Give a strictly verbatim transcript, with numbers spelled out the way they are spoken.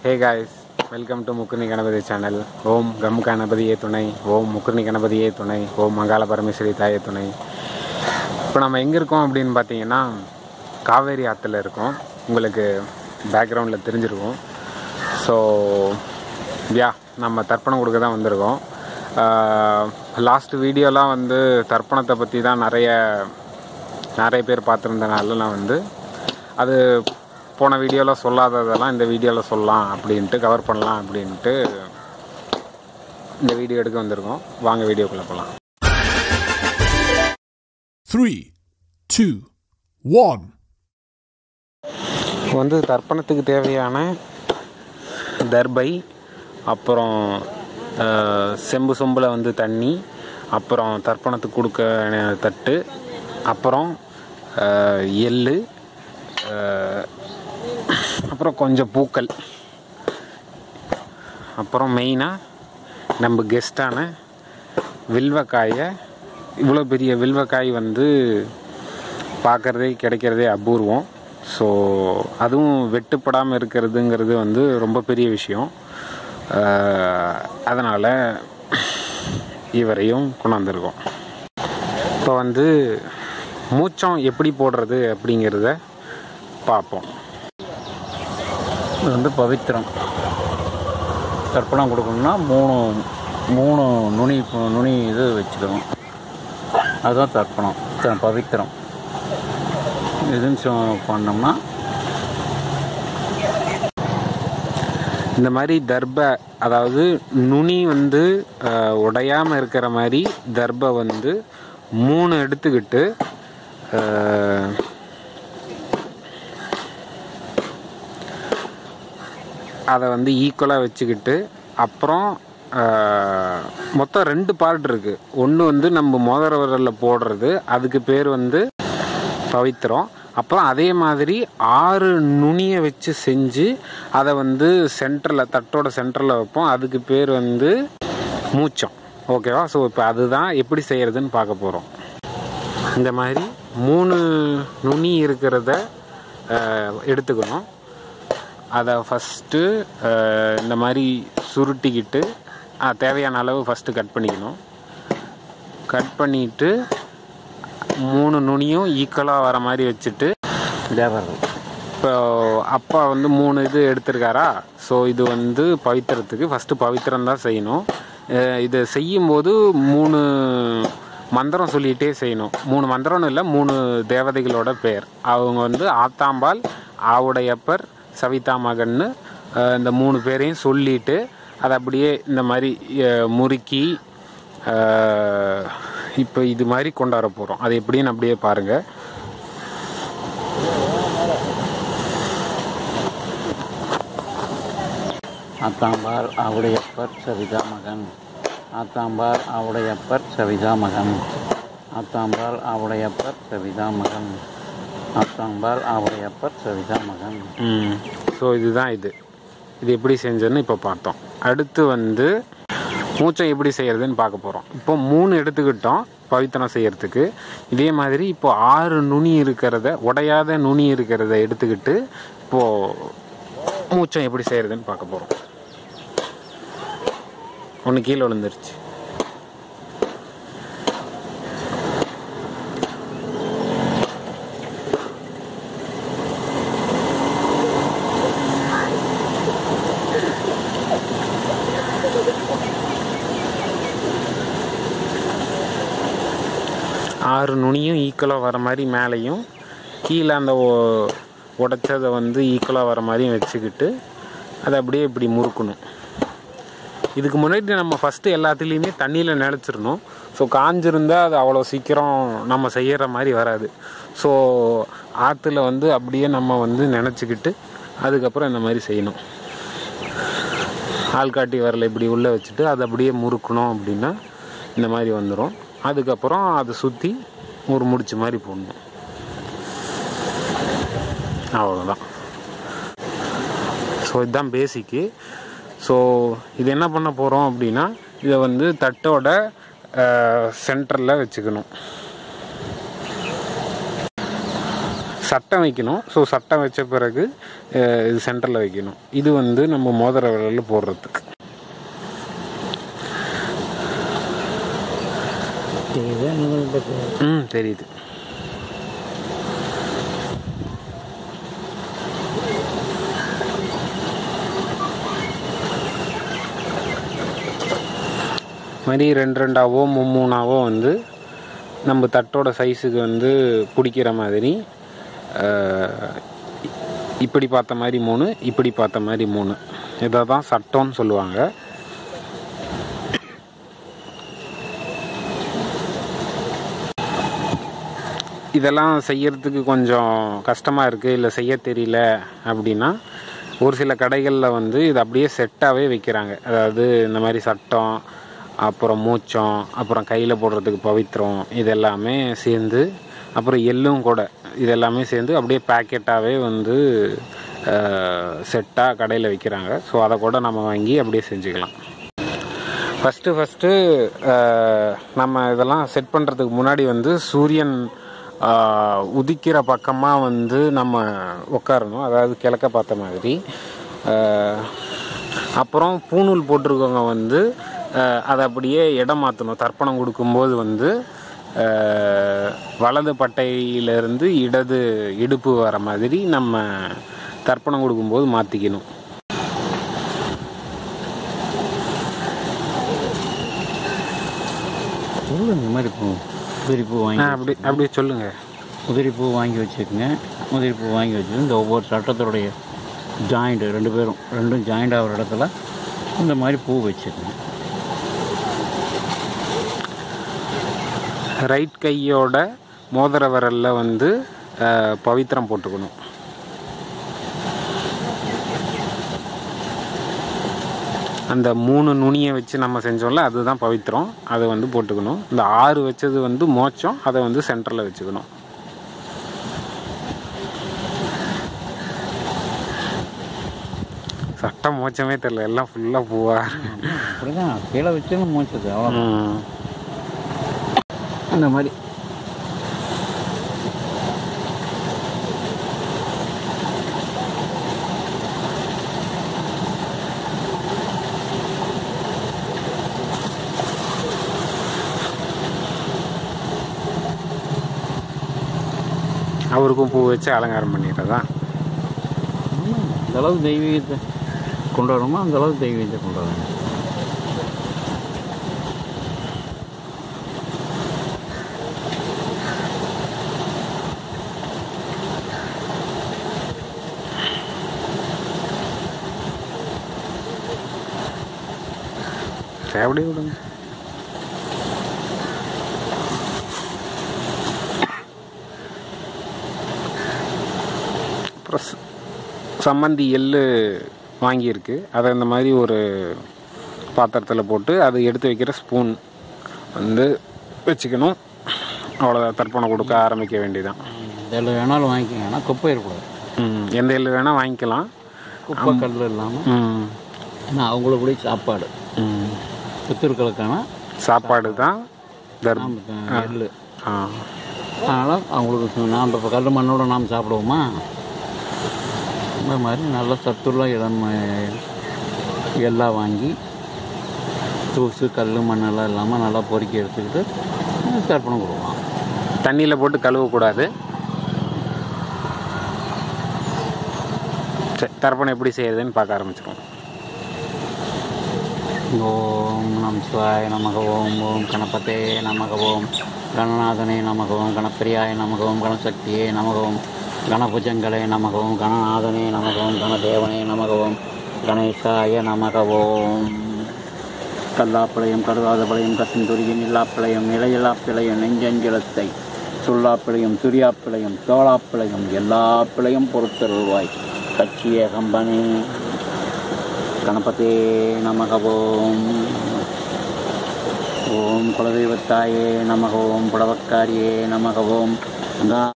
Hey guys, welcome to Mukurni Ganapati channel. Om Gam Ganapatiye Thunai, Om Mukurni Ganapatiye Thunai, Om Mangala Parameshwari Thaye Thunai. இப்போ நம்ம எங்கே இருக்கோம் அப்படின்னு பார்த்தீங்கன்னா காவேரி ஆற்றுல இருக்கோம். உங்களுக்கு பேக்ரவுண்டில் தெரிஞ்சிருக்கும். ஸோ யா நம்ம தர்ப்பணம் கொடுக்க தான் வந்திருக்கோம். லாஸ்ட் வீடியோலாம் வந்து தர்ப்பணத்தை பற்றி தான் நிறைய நிறைய பேர் பார்த்துருந்தனால நான் வந்து அது போன வீடியோவில் சொல்லாததெல்லாம் இந்த வீடியோவில் சொல்லலாம் அப்படின்ட்டு கவர் பண்ணலாம் அப்படின்ட்டு இந்த வீடியோ எடுக்க வந்திருக்கோம். வாங்க வீடியோக்குள்ளே போகலாம். three, two, one. வந்து தர்ப்பணத்துக்கு தேவையான தர்பை, அப்புறம் செம்பு சொம்பில் வந்து தண்ணி, அப்புறம் தர்ப்பணத்துக்கு கொடுக்க தட்டு, அப்புறம் எள்ளு, அப்புறம் கொஞ்சம் பூக்கள், அப்புறம் மெயினாக நம்ம கெஸ்டான வில்வக்காயை. இவ்வளோ பெரிய வில்வக்காய் வந்து பார்க்குறதே கிடைக்கிறதே அபூர்வம். ஸோ அதுவும் வெட்டுப்படாமல் இருக்கிறதுங்கிறது வந்து ரொம்ப பெரிய விஷயம். அதனால் இவரையும் கொண்டு வந்திருக்கோம். இப்போ வந்து மூச்சம் எப்படி போடுறது அப்படிங்கிறத பார்ப்போம். இது வந்து பவித்திரம். தர்ப்பணம் கொடுக்கணும்னா மூணு மூணு நுனி நுனி இது வச்சுக்கணும். அதுதான் தர்ப்பணம், பவித்திரம். இதுன்னு பண்ணோம்னா இந்த மாதிரி தர்பை, அதாவது நுனி வந்து உடையாமல் இருக்கிற மாதிரி தர்பை வந்து மூணு எடுத்துக்கிட்டு அதை வந்து ஈக்குவலாக வச்சுக்கிட்டு, அப்புறம் மொத்தம் ரெண்டு பார்ட் இருக்குது. ஒன்று வந்து நம்ம மோதிர விரலில் போடுறது, அதுக்கு பேர் வந்து பவித்திரம். அப்புறம் அதே மாதிரி ஆறு நுனியை வச்சு செஞ்சு அதை வந்து சென்டரில், தட்டோட சென்டரில் வைப்போம். அதுக்கு பேர் வந்து மூச்சம். ஓகேவா? ஸோ இப்போ அதுதான் எப்படி செய்கிறதுன்னு பார்க்க போகிறோம். இந்த மாதிரி மூணு நுனி இருக்கிறத எடுத்துக்கணும். அதை ஃபஸ்ட்டு இந்த மாதிரி சுருட்டிக்கிட்டு தேவையான அளவு ஃபஸ்ட்டு கட் பண்ணிக்கணும். கட் பண்ணிவிட்டு மூணு நுனியும் ஈக்குவலாக வர மாதிரி வச்சுட்டு, இப்போ அப்பா வந்து மூணு இது எடுத்திருக்காரா. ஸோ இது வந்து பவித்திரத்துக்கு ஃபஸ்ட்டு பவித்திரம் தான் செய்யணும். இதை செய்யும்போது மூணு மந்திரம் சொல்லிகிட்டே செய்யணும். மூணு மந்திரம்னு இல்லை, மூணு தேவதைகளோட பெயர். அவங்க வந்து ஆத்தாம்பாள், ஆவுடையப்பர், சவிதா மகன்னு இந்த மூணு பேரையும் சொல்லிட்டு அதை அப்படியே இந்த மாதிரி முறுக்கி இப்போ இது மாதிரி கொண்டாட போகிறோம். அது எப்படின்னு அப்படியே பாருங்கள். ஆத்தாம்பாள், ஆவுடையப்பர், சவிதா மகன். ஆத்தாம்பாள், ஆவுடையப்பர், சவிதா மகன். ஆத்தாம்பாள், ஆவுடையப்பர், சவிதா மகன். ஆத்தாம்பாள், ஆவுடையப்பர், சவிதா மகன். ஸோ இதுதான் இது இது எப்படி செஞ்சதுன்னு இப்போ பார்த்தோம். அடுத்து வந்து மூச்சம் எப்படி செய்கிறதுன்னு பார்க்க போகிறோம். இப்போ மூணு எடுத்துக்கிட்டோம் பவித்திரம் செய்கிறதுக்கு. இதே மாதிரி இப்போ ஆறு நுனி இருக்கிறத, உடையாத நுனி இருக்கிறத எடுத்துக்கிட்டு இப்போது மூச்சம் எப்படி செய்கிறதுன்னு பார்க்க போகிறோம். ஒன்று கீழே விழுந்துருச்சு. ஆறு நுனியும் ஈக்குவலாக வர மாதிரி மேலேயும், கீழே அந்த உடைச்சதை வந்து ஈக்குவலாக வர மாதிரியும் வச்சுக்கிட்டு அதை அப்படியே இப்படி முறுக்கணும். இதுக்கு முன்னாடி நம்ம ஃபஸ்ட்டு எல்லாத்துலேயுமே தண்ணியில் நினச்சிடணும். ஸோ காஞ்சிருந்தால் அது அவ்வளோ சீக்கிரம் நம்ம செய்கிற மாதிரி வராது. ஸோ ஆற்றுல வந்து அப்படியே நம்ம வந்து நினச்சிக்கிட்டு அதுக்கப்புறம் இந்த மாதிரி செய்யணும். ஆள்காட்டி வரல இப்படி உள்ளே வச்சுட்டு அதை அப்படியே முறுக்கணும் அப்படின்னா இந்த மாதிரி வந்துடும். அதுக்கப்புறம் அதை சுற்றி ஒரு முடிச்சு மாதிரி போடணும். அவ்வளோதான். ஸோ இதுதான் பேசிக்கு. ஸோ இது என்ன பண்ண போகிறோம் அப்படின்னா, இதை வந்து தட்டோட சென்டரில் வச்சுக்கணும். சட்டம் வைக்கணும். ஸோ சட்டம் வச்ச பிறகு இது சென்டரில் வைக்கணும். இது வந்து நம்ம மோதிர விரலில் போடுறதுக்கு. ம் தெரியுது. மாதிரி ரெண்டு ரெண்டாவோ மூணாவோ வந்து நம்ம தட்டோட சைஸுக்கு வந்து பிடிக்கிற மாதிரி இப்படி பார்த்த மாதிரி மூணு, இப்படி பார்த்த மாதிரி மூணு, இதை தான் சட்டம்னு சொல்லுவாங்க. இதெல்லாம் செய்யறதுக்கு கொஞ்சம் கஷ்டமாக இருக்குது, இல்லை செய்ய தெரியல அப்படின்னா ஒரு சில கடைகளில் வந்து இது அப்படியே செட்டாகவே வைக்கிறாங்க. அதாவது இந்த மாதிரி சட்டம், அப்புறம் மூச்சம், அப்புறம் கையில் போடுறதுக்கு பவித்திரம், இதெல்லாமே சேர்ந்து, அப்புறம் எள்ளும் கூட, இதெல்லாமே சேர்ந்து அப்படியே பேக்கெட்டாகவே வந்து செட்டாக கடையில் விற்கிறாங்க. ஸோ அதை கூட நம்ம வாங்கி அப்படியே செஞ்சுக்கலாம். ஃபஸ்ட்டு ஃபஸ்ட்டு நம்ம இதெல்லாம் செட் பண்ணுறதுக்கு முன்னாடி வந்து சூரியன் உதிக்கிற பக்கமாக வந்து நம்ம உட்காரணும், அதாவது கிழக்க பார்த்த மாதிரி. அப்புறம் பூணூல் போட்டிருக்கவங்க வந்து அதை அப்படியே இடம் மாற்றணும். தர்ப்பணம் கொடுக்கும்போது வந்து வலது பட்டையிலேருந்து இடது இடுப்பு வர மாதிரி நம்ம தர்ப்பணம் கொடுக்கும்போது மாற்றிக்கணும். இந்த மாதிரி பூ உதிரிப்பூ வாங்கி அப்படி அப்படி சொல்லுங்கள். உதிரிப்பூ வாங்கி வச்சுக்கோங்க. உதிரிப்பூ வாங்கி வச்சு இந்த ஒவ்வொரு சட்டத்தோடைய ஜாயிண்ட்டு ரெண்டு பேரும் ரெண்டும் ஜாயிண்ட் ஆகிற இடத்துல இந்த மாதிரி பூ வச்சுக்கோங்க. ரைட் கையோட மோதிர விரலில் வந்து பவித்திரம் போட்டுக்கணும். அந்த மூணு நுனியை வச்சு நம்ம செஞ்சோம்ல, அதுதான் பவித்திரம், அதை வந்து போட்டுக்கணும். இந்த ஆறு வச்சது வந்து மோட்சம், அதை வந்து சென்டரில் வச்சுக்கணும். சட்டம் மோச்சமே தெரியல, எல்லாம் ஃபுல்லாக பூவா அப்படிதான் கீழே வச்சு மோச்சது அவ்வளோ. அந்த மாதிரி அவருக்கும் பூ வச்சு அலங்காரம் பண்ணிடுறதா. அந்தளவு தெய்வீகத்தை கொண்டு வரணுமோ அந்தளவு தெய்வீகத்தை கொண்டு வரணும். அப்படி விடுங்க. அப்புறம் சம்மந்தி எள்ளு வாங்கியிருக்கு, அதை இந்த மாதிரி ஒரு பாத்திரத்தில் போட்டு அதை எடுத்து வைக்கிற ஸ்பூன் வந்து வச்சுக்கணும். அவ்வளோதான், தர்ப்பணம் கொடுக்க ஆரம்பிக்க வேண்டியதான். எள்ளு வேணாலும் வாங்கிக்கோங்க, ஆனால் குப்பை இருக்கக்கூடாது. ம் எந்த எள்ளு வேணால் வாங்கிக்கலாம், குப்பை கல் இல்லாமல். ம் ஏன்னா அவங்கள கூட சாப்பாடு ம் பித்திருக்களுக்கான சாப்பாடு தான் தர்மம் எள்ளு. அதனால் அவங்களுக்கு நாம் இப்போ கல் மண்ணோட நாம் சாப்பிடுவோமா, இந்த மாதிரி நல்ல சத்துள்ள இடம் எல்லாம் வாங்கி தூசு கல் மண்ணெல்லாம் இல்லாமல் நல்லா பொறுக்கி எடுத்துக்கிட்டு தர்ப்பணம் கொடுக்கலாம். தண்ணியில் போட்டு கழுவக்கூடாது. சரி, தர்ப்பணம் எப்படி செய்யறதுன்னு பார்க்க ஆரம்பிச்சிருவோம். ஓம் நம சிவாய நமக ஓம் ஓம் கணபதே நமக ஓம் கணநாதனே நமக ஓம் கணப்பிரியாய நமக ஓம் கணசக்தியே நமக ஓம் கணபுஜங்களே நமக ஓம் கணநாதனே நமக ஓம் கணதேவனே நமக ஓம் கணேசாய நமக ஓம். கல்லாப்பிளையம் கருதாதபளையம் கசிந்துரியின் இல்லாப்பிளையம் நிலையில்லாப்பிளையம் நெஞ்சஞ்சலத்தை சொல்லாப்பிளையம் துரியாப்பிளையம் தோளாப்பிளையம் எல்லா பிளையும் பொறுத்தருள்வாய் கட்சிய கம்பனே கணபதே நமக ஓம். ஓம் குலதெய்வத்தாயே நமக ஓம் புடவக்காரியே நமக ஓம்.